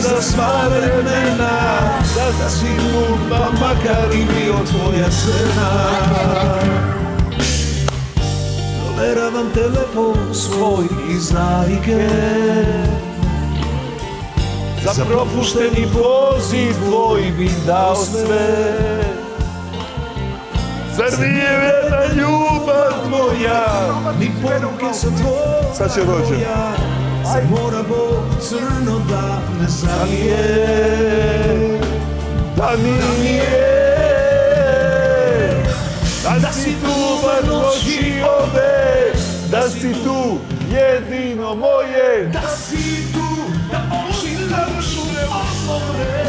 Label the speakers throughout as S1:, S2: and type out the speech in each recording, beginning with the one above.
S1: za sva vremena, da si tu, pa makar i bio tvoja žena. Proveravam telefon svoj iz navike, za propušteni poziv tvoj bi dao sve. Zar nije vjerna ljubav tvoja, ni poruke sa tvoja.
S2: Sad će dođe.
S1: Zar mora Bog crno da ne zalije, da nije. Da si tu bar noći ove, da si tu jedino moje, da si tu, da oči našu otvore,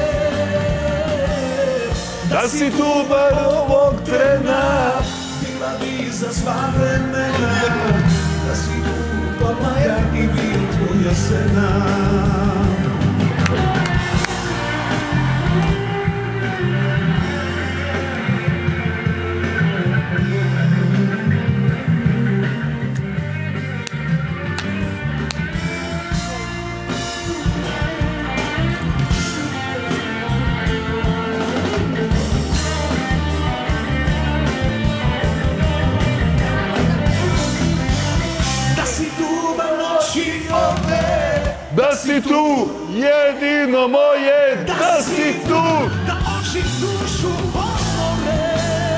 S1: da si tu bar ovog trena, bila bi za sva vremena, da si tu pa moja i bio tvoja sena. Da si tu, jedino moje, da si tu, da oči dušu otvore,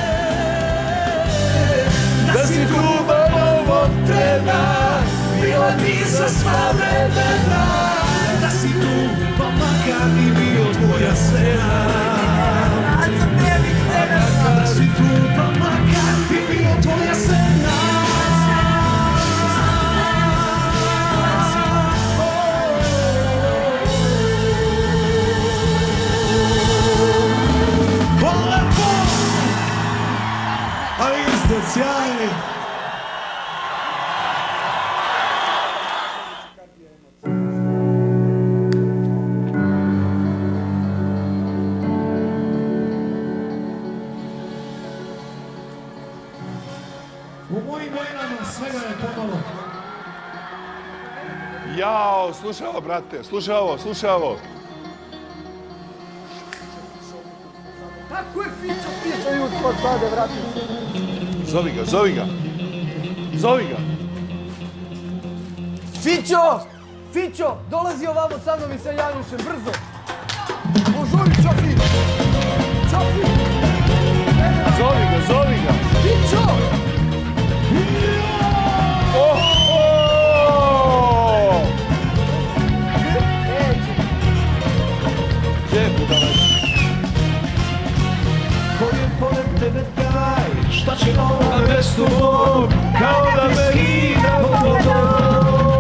S1: da si tu bar ovog trena, bila bi za sva vremena, da si tu, pa makar i bio tvoja sena. Da si tu, pa makar i bio tvoja sena. Sjajni! U mojim venama svega je pomalo.
S2: Jao, slušaj ovo, brate, slušaj ovo, slušaj ovo.
S3: Tako je Fićo pričaju od sade, vrati se.
S2: Zovi ga, zovi ga. Zovi ga.
S3: Fićo! Fićo! Dolazi ovamo sa mnom i sa Janušem, brzo! Požuri, Čofi! Čofi!
S2: Zovi ga, zovi ga.
S3: Fićo!
S2: Gdje budala?
S1: Ko je pored tebe taj, šta će ona bez tobom, kao da me skida vodom.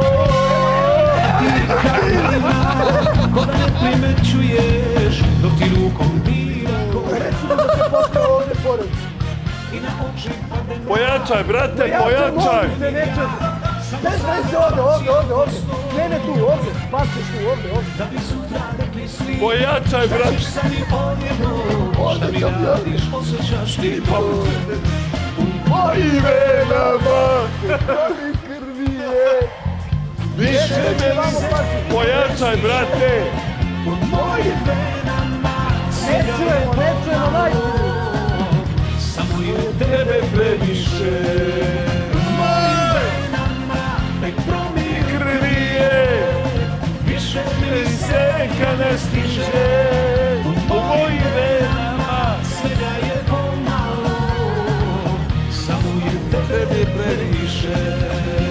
S1: Ko da ne primećuješ, dok ti rukom dira korak.
S3: Recimo da se postao ovdje pored.
S1: I na oči padem.
S2: Pojačaj, brate, pojačaj.
S3: Bez veze ovdje. Krene tu, ovdje. Pašćeš tu, ovdje.
S1: Da bi sutra rekli svi.
S2: Pojačaj, brate.
S1: Šta mi odjedno, šta mi radiš, osjećaš ti to.
S2: Moji venama.
S3: Koji krvi je.
S2: Više me pojačaj, brate.
S1: U mojim venama
S3: Ne čujemo, najbolje.
S1: samo je tebe previše. U mojim venama nek promije
S2: Krvi je,
S1: više mi
S2: senka ne stiže. U mojim venama
S1: svega je pomalo, samo je tebe previše.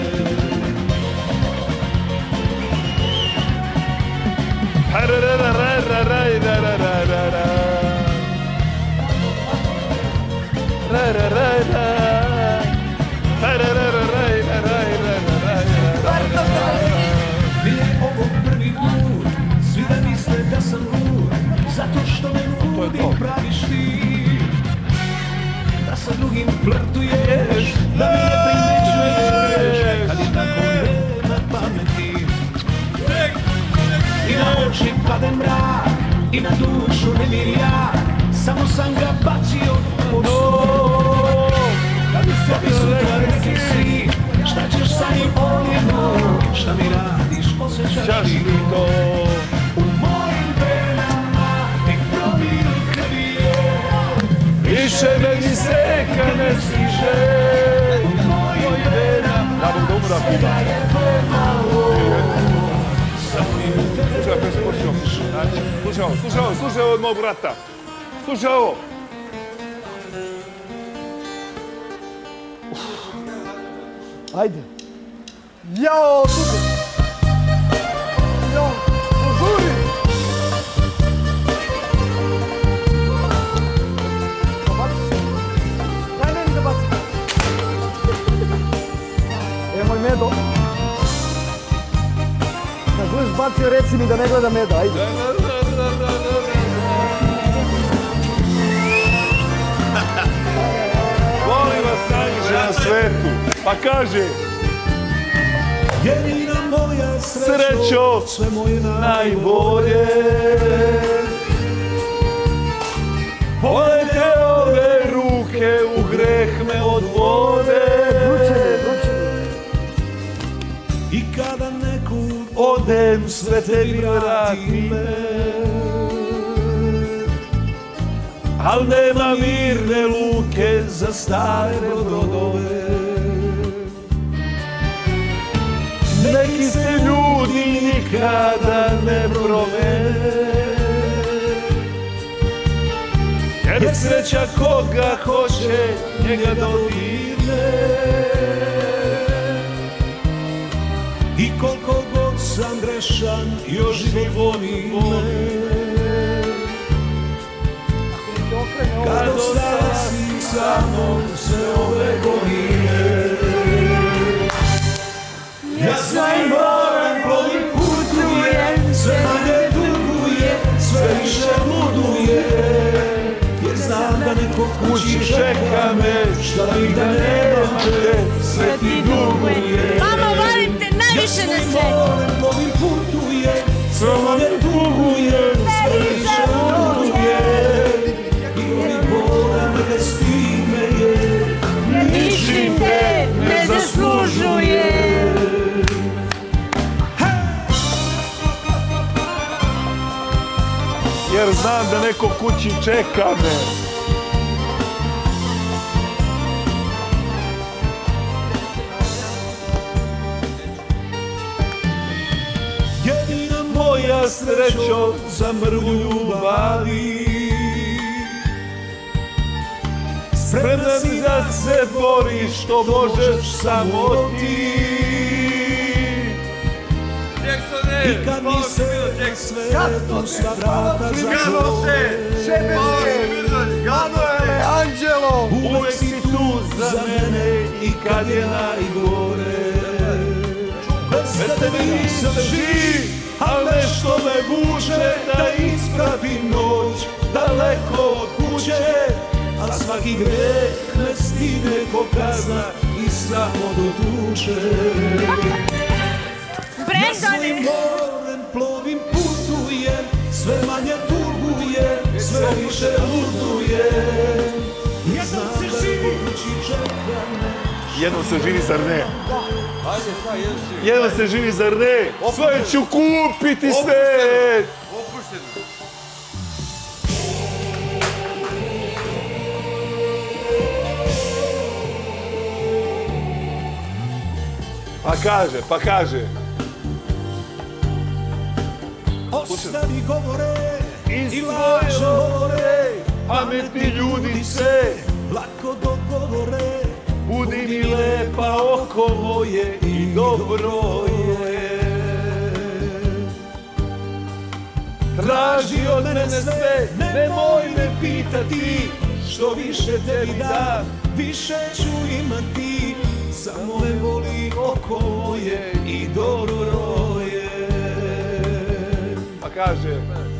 S1: Nije ovo prvi put, svi da misle da sam lud, zato što me ludim praviš ti. Da sa drugim flirtuješ, da mi ne primećuješ, kad je tako nema pameti. I na oči pade mrak, i na dušu nemir ja, samo sam ga bacio u nos. Da bi sutra rekli svi, šta ćeš sa njim odjedno, šta mi radiš, osjećaš li to?
S2: mora kuda. Slušaj, slušaj ovo od mog brata. Slušaj ovo.
S3: Ajde. Jao, super. Jao, požuri. Daj meni da bacim. Evo moj Medo. Kad budeš bacio, reci mi da ne gleda Meda, ajde.
S2: Volim vas najviše na svetu. Pa kaže.
S1: Jedina moja
S2: Srećo,
S1: sve moje
S2: najbolje. Polete ove ruke, u greh me odvode.
S1: I kada nekud
S2: odem, sve tebi vratim me. Al nema mirne luke za stare brodove. Neki se ljudi nikada ne promene. Jer sreća koga hoće, njega dodirne.
S1: I koliko god sam grešan, još život voli me. Kad ostasi sa mnom sve ove godine. Ja svojim morem plovim, putujem, sve manje dugujem, sve više ludujem. Jer znam da neko kući čeka me, šta i da nema te, sve ti dugujem.
S4: Mama, volim te najviše na svetu.
S1: Ja svojim morem plovim, putujem, sve manje dugujem, sve više ludujem. I ovih bola me stigne je,
S4: Ničim te ne zaslužuje.
S2: Jer znam da neko kući čeka me.
S1: jedina
S2: Moja srećo za mrvu ljubavi. Spremna si da se boriš, što možeš samo ti.
S1: I kad mi se svetu sva vrata zatvore,
S3: Manuele, Anđelo!
S2: Uvek si tu za mene i kad je najgore. Bez tebe nisam živ, al nešto me vuče da ispravim noć daleko od kuće. A svaki greh me stigne ko kazna i samo dotuče. Ja svojim morem plovim, putujem, sve manje tugujem, sve više ludujem. Ja znam da kući čeka me. Jednom se živi, zar ne? Jednom se živi, zar ne? Svoje ću kupiti sve! Pa kaže.
S1: Ostavi govore
S2: I svoje more, pametni ljudi se
S1: lako dogovore.
S2: Budi mi lepa oko moje i dobro je. Traži od mene sve, nemoj me pitati. Što više tebi dam,
S1: Više ću imati, samo me voli oko moje i dobro je.
S2: pa kaže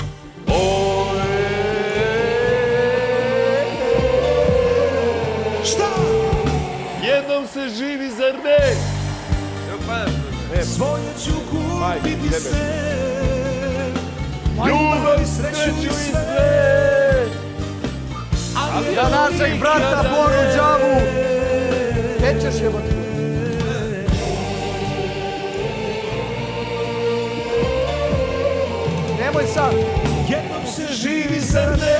S1: Šta?
S2: jednom se živi, zar ne?
S1: Svoje ću kupiti sve.
S2: Ljubav i sreću i sve.
S3: Za našeg brata Boru Đavu! Gdje ćeš jebati? Nemoj sad!
S1: Jednom se živi, zar ne?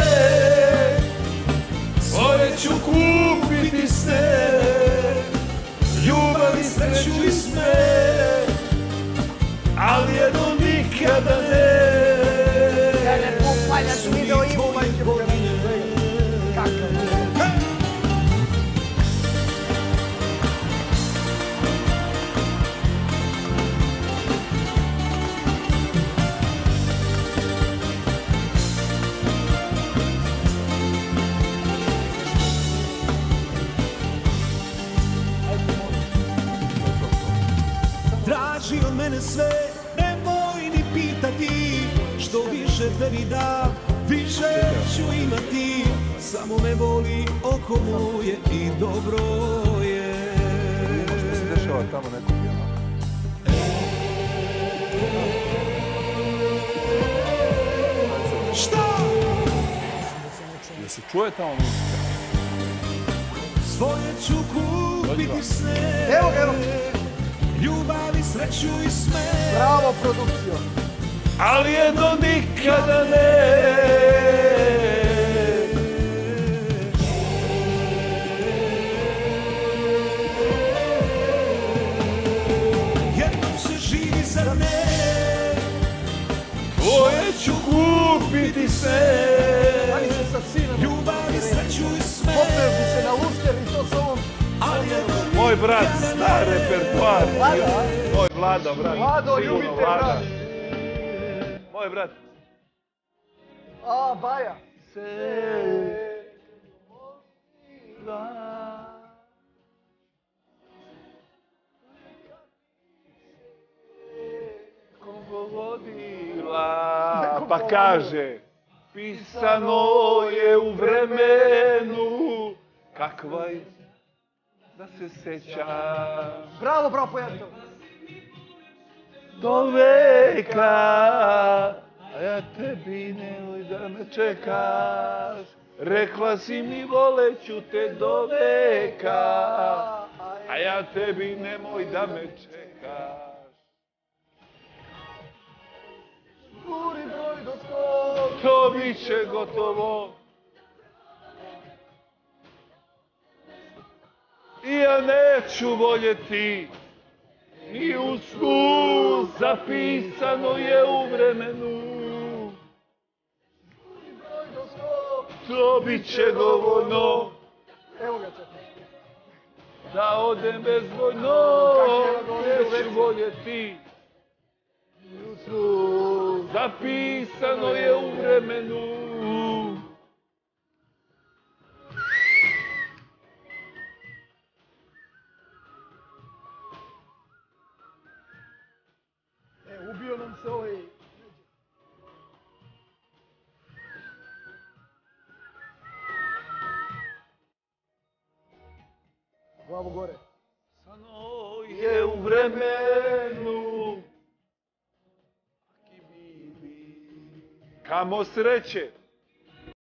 S2: Svoje ću kupiti sve. Ljubav i sreću sreću i smeh, ali jedno nikada ne.
S3: Ja ne popaljaš video Ivo, majke Boga, kakav.
S2: Traži od mene sve, nemoj ni pitati. Što više tebi da, više ću imati. Samo me voli oko moje i dobro je.
S1: Možda se dešava tamo neko pjeva.
S2: Šta?
S1: Da se čuje tamo muzika?
S2: Svoje ću kupiti sve.
S3: Evo ga, evo.
S2: Ljubav i sreću i smeh.
S3: Bravo, produkcijo.
S2: Ali jedno nikada ne. Jednom se živi, zar ne? Tvoje ću kupiti sve.
S3: Oni se sa sinom.
S2: Ljubav i sreću i smeh.
S3: Popeo bi se na luster i to s ovom.
S2: Ali jedno
S1: Moj brat zna repertoar.
S3: Vlado, a?
S1: Moj Vlado, brat.
S3: Vlado,
S1: Sigurno,
S3: ljubite,
S1: Vlada.
S3: brat.
S1: Moj brat.
S3: A, Baja.
S1: Pa kaže, pisano je u vremenu, kakva je, da se sećam,
S3: Bravo, bravo, pojavite.
S1: do veka, a ja tebi nemoj da me čekaš, rekla si mi voleću te do veka, a ja tebi nemoj da me čekaš.
S3: Guri broj do 100.
S1: To bit će gotovo. I ja neću voljeti, ni u snu zapisano je u vremenu.
S3: Guri broj do 100.
S1: To bit će dovoljno
S3: Evo ga, čekaj.
S1: da odem bezvoljno. Neću voljeti, ni u snu zapisano je u vremenu.
S3: Ubio nam se ovaj... Glavu gore.
S1: Sano je u vremenu. Kamo sreće,